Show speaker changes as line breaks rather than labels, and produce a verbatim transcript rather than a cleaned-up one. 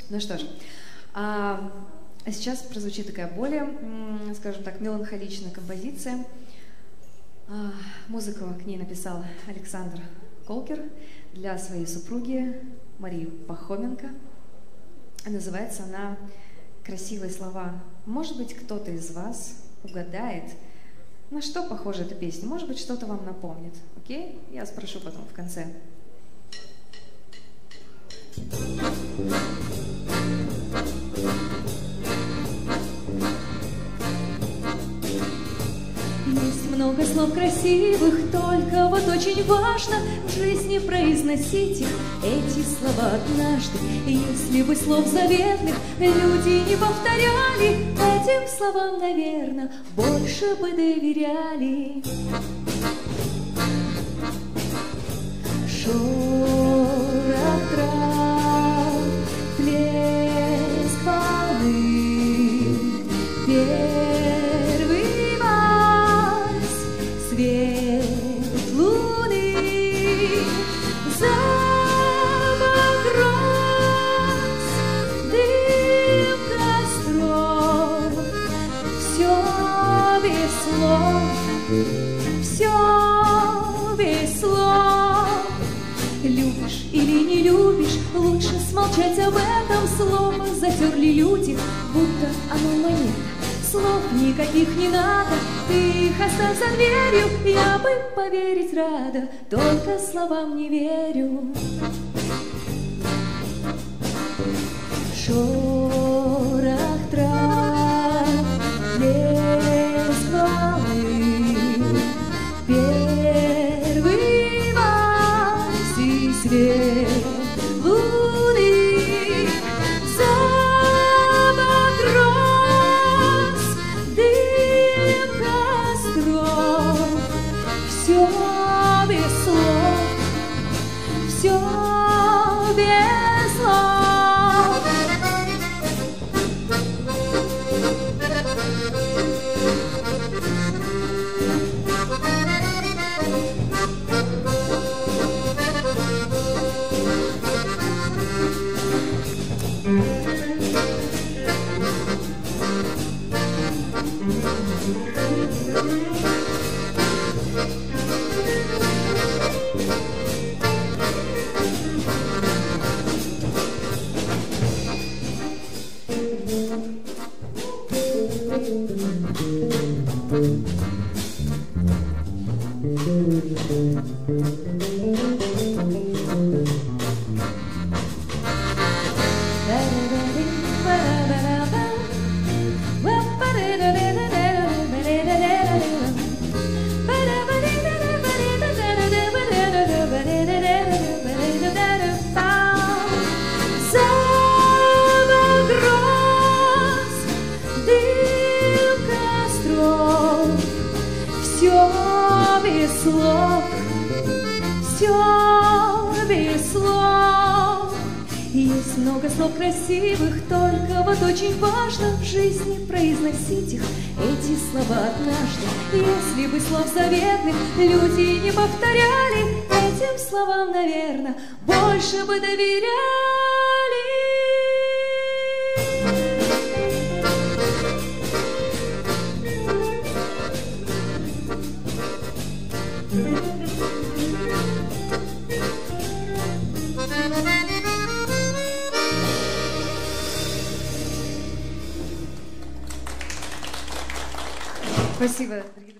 Ну что ж, а сейчас прозвучит такая более, скажем так, меланхоличная композиция. Музыку к ней написал Александр Колкер для своей супруги Марии Пахоменко. Называется она «Красивые слова». Может быть, кто-то из вас угадает, на что похожа эта песня. Может быть, что-то вам напомнит. Окей? Я спрошу потом в конце.
Есть много слов красивых, только вот очень важно в жизни произносить их, эти слова однажды. Если бы слов заветных люди не повторяли, этим словам, наверное, больше бы доверяли. Шорох трав, плеск волны, первый вальс, свет луны, запах роз, дым костров, все без слов, все без слов. Любишь или не любишь, лучше смолчать об этом. Слово затерли люди, будто оно монет. Слов никаких не надо, ты их оставь за дверью. Я бы поверить рада, только словам не верю. Шорох трав, плеск волны, первый вальс и свет луны, запах роз, дым костров, все без слов, все без слов. Слов, все без слов. Есть много слов красивых, только вот очень важно в жизни произносить их, эти слова однажды. Если бы слов заветных люди не повторяли, этим словам, наверное, больше бы доверяли.
Спасибо, дорогие друзья.